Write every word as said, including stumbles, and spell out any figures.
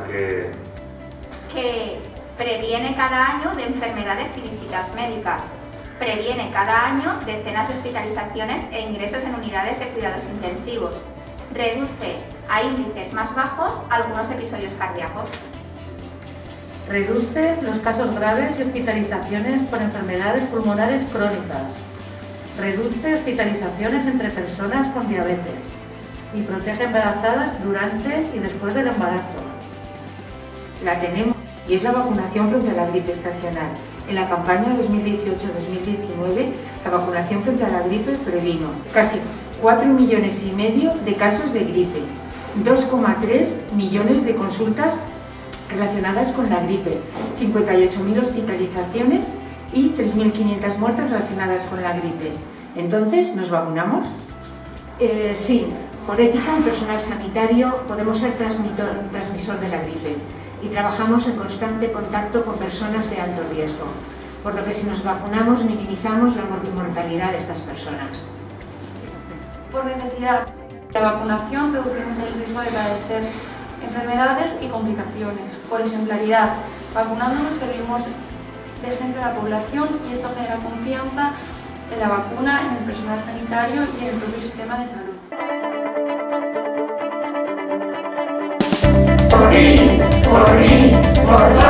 que... Que previene cada año de enfermedades y visitas médicas. Previene cada año decenas de hospitalizaciones e ingresos en unidades de cuidados intensivos. Reduce a índices más bajos algunos episodios cardíacos. Reduce los casos graves y hospitalizaciones por enfermedades pulmonares crónicas. Reduce hospitalizaciones entre personas con diabetes y protege embarazadas durante y después del embarazo. La tenemos y es la vacunación frente a la gripe estacional. En la campaña dos mil dieciocho dos mil diecinueve, la vacunación frente a la gripe previno casi cuatro millones y medio de casos de gripe, dos coma tres millones de consultas relacionadas con la gripe, cincuenta y ocho mil hospitalizaciones y tres mil quinientas muertes relacionadas con la gripe. Entonces, ¿nos vacunamos? Eh, sí, por ética en personal sanitario podemos ser transmitor, transmisor de la gripe y trabajamos en constante contacto con personas de alto riesgo, por lo que si nos vacunamos minimizamos la mortalidad de estas personas. Por necesidad, la vacunación reducimos el riesgo de padecer enfermedades y complicaciones. Por ejemplaridad, vacunándonos servimos de ejemplo a la población y esto genera confianza en la vacuna, en el personal sanitario y en el propio sistema de salud. Por mí, por mí, por